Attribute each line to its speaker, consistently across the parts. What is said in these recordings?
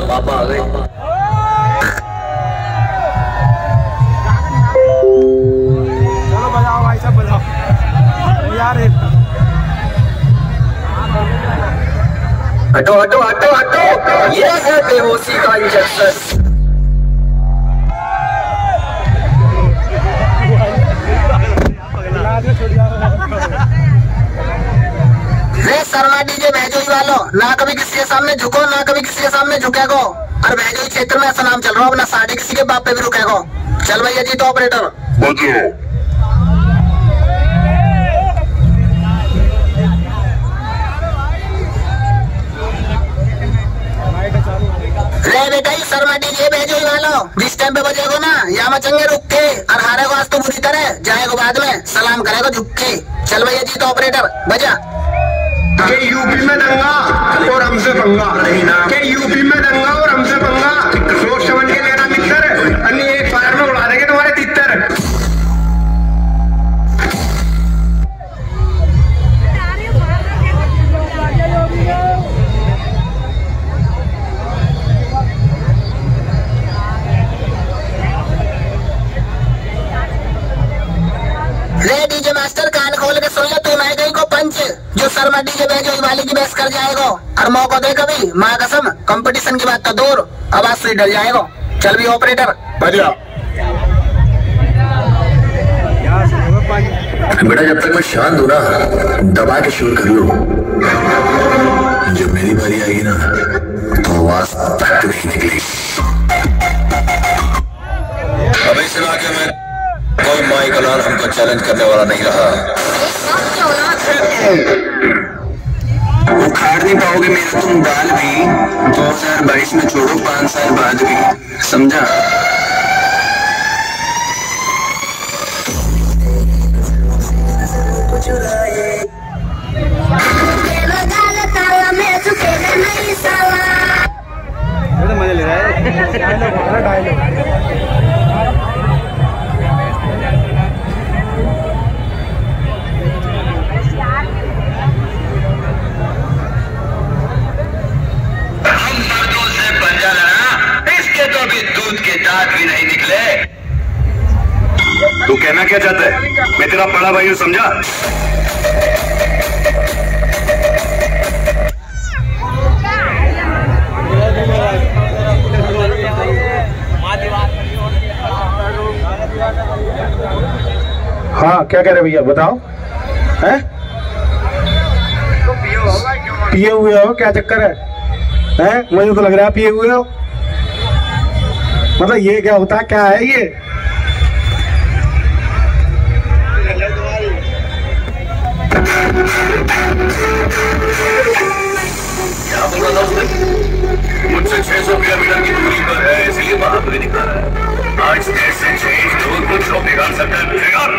Speaker 1: पापा आ गए।
Speaker 2: चलो बजाओ भाई सब बजाओ यार।
Speaker 1: हटो हटो हटो हटो, ये है बेहोशी का इंजेक्शन। रे शर्मा डीजे भैजोई वालों, ना कभी किसी के सामने झुको, ना कभी किसी के सामने झुकेगो। और भैजोई क्षेत्र में ऐसा नाम चल रहा हो, अपना साढ़े किसी के बाप पे भी रुकेगो। चल भैया जी तो ऑपरेटर
Speaker 3: बजाओ।
Speaker 1: रे बेटा ये शर्मा डीजे भैजोई वालों, जिस टाइम पे बजेगो ना या मचेंगे रुक के, और हारेगो आज तो बुरी तरह, जाएगो बाद में सलाम करेगो झुक के। चल भैया जी तो ऑपरेटर बजा।
Speaker 4: के यूपी में दंगा और हमसे पंगा, के यूपी में दंगा और हमसे पंगा, सोच समझ के लेना मित्र, अन्य एक फायर में उड़ा देंगे तुम्हारे तितर।
Speaker 1: रे डीजे मास्टर कान खोल के सुन ले, तू मैं गई को पंच जो शर्मा डीजे भैजोई वाली की बहस कर जाएगा, और मौका दे कभी माँ कसम कंपटीशन की बात तो दूर आवाज से डर जाएगा। चल भी ऑपरेटर
Speaker 3: बजा।
Speaker 5: बेटा जब तक मैं शांत हूं ना, दबा के शुरू कर लो। जब मेरी बारी आएगी ना तो आवाज तक नहीं निकलेगी।
Speaker 3: अब इस इलाके में कोई माई का लाल हमको चैलेंज करने वाला नहीं रहा।
Speaker 5: उखाड़ नहीं पाओगे मेरा तुम बाल भी, 2022 में छोड़ो 5 साल बाद भी, समझा?
Speaker 2: मजे ले रहा है डायलॉग।
Speaker 3: दूध के दांत भी नहीं निकले। तू कहना क्या चाहता है? मैं तेरा बड़ा भाई हूं, समझा?
Speaker 2: हाँ क्या कह रहे भैया बताओ। हैं पिए हुए हो? क्या चक्कर है? हैं मुझे तो लग रहा है पिए हुए हो। मतलब ये क्या होता है, क्या है ये?
Speaker 3: मुझसे 600 किलोमीटर की दूरी पर है, इसलिए वहां पर दिखा रहा है। आज देश से चेंज दूर कुछ लोग निकाल सकता है।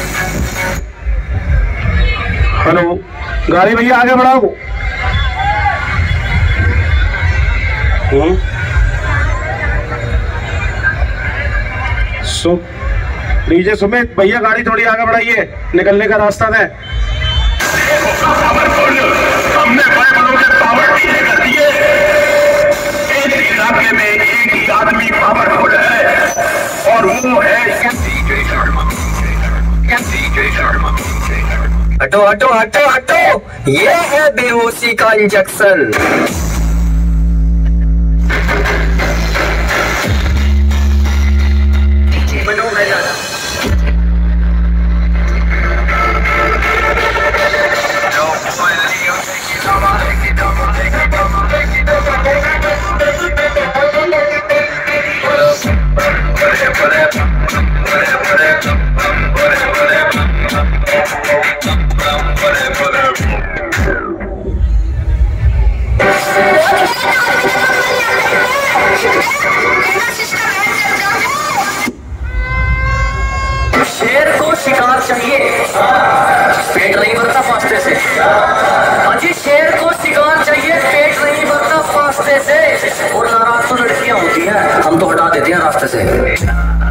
Speaker 2: हेलो गाड़ी भैया आगे बढ़ाओ। डीजे सुमित भैया गाड़ी थोड़ी आगे बढ़ाइए, निकलने का रास्ता है।
Speaker 3: हमने बड़े बड़ों के पावर डीले कर दिए। इस इलाके में एक ही आदमी पावरफुल है और वो है डीजे शर्मा।
Speaker 1: हटो हटो हटो हटो, ये है बेहोशी का इंजेक्शन। शेर को शिकार चाहिए, पेट नहीं भरता फास्ते से। अजी शेर को शिकार चाहिए, पेट नहीं भरता फास्ते से। और नाराज तो लड़कियां होती हैं, हम तो हटा देते हैं रास्ते से।